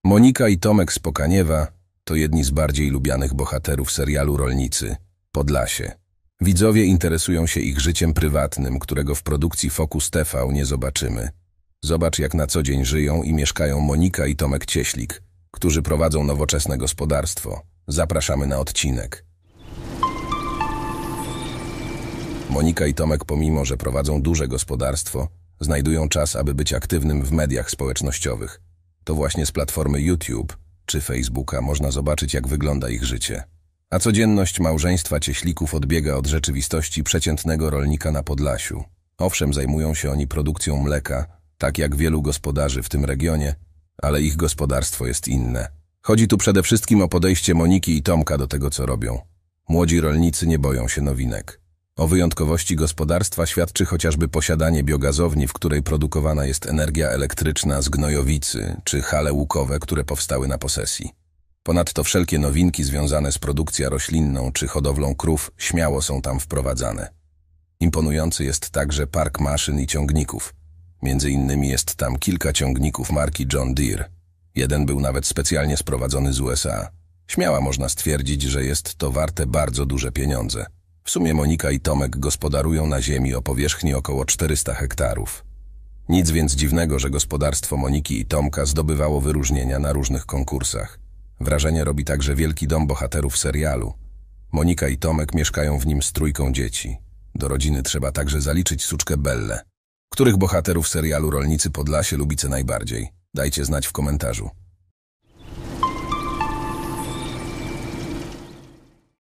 Monika i Tomek z Pokaniewa to jedni z bardziej lubianych bohaterów serialu Rolnicy Podlasie. Widzowie interesują się ich życiem prywatnym, którego w produkcji Focus TV nie zobaczymy. Zobacz, jak na co dzień żyją i mieszkają Monika i Tomek Cieślik, którzy prowadzą nowoczesne gospodarstwo. Zapraszamy na odcinek. Monika i Tomek, pomimo że prowadzą duże gospodarstwo, znajdują czas, aby być aktywnym w mediach społecznościowych. To właśnie z platformy YouTube czy Facebooka można zobaczyć, jak wygląda ich życie. A codzienność małżeństwa Cieślików odbiega od rzeczywistości przeciętnego rolnika na Podlasiu. Owszem, zajmują się oni produkcją mleka, tak jak wielu gospodarzy w tym regionie, ale ich gospodarstwo jest inne. Chodzi tu przede wszystkim o podejście Moniki i Tomka do tego, co robią. Młodzi rolnicy nie boją się nowinek. O wyjątkowości gospodarstwa świadczy chociażby posiadanie biogazowni, w której produkowana jest energia elektryczna z gnojowicy czy hale łukowe, które powstały na posesji. Ponadto wszelkie nowinki związane z produkcją roślinną czy hodowlą krów śmiało są tam wprowadzane. Imponujący jest także park maszyn i ciągników. Między innymi jest tam kilka ciągników marki John Deere. Jeden był nawet specjalnie sprowadzony z USA. Śmiało można stwierdzić, że jest to warte bardzo duże pieniądze. W sumie Monika i Tomek gospodarują na ziemi o powierzchni około 400 hektarów. Nic więc dziwnego, że gospodarstwo Moniki i Tomka zdobywało wyróżnienia na różnych konkursach. Wrażenie robi także wielki dom bohaterów serialu. Monika i Tomek mieszkają w nim z trójką dzieci. Do rodziny trzeba także zaliczyć suczkę Bellę. Których bohaterów serialu Rolnicy Podlasie lubicie najbardziej? Dajcie znać w komentarzu.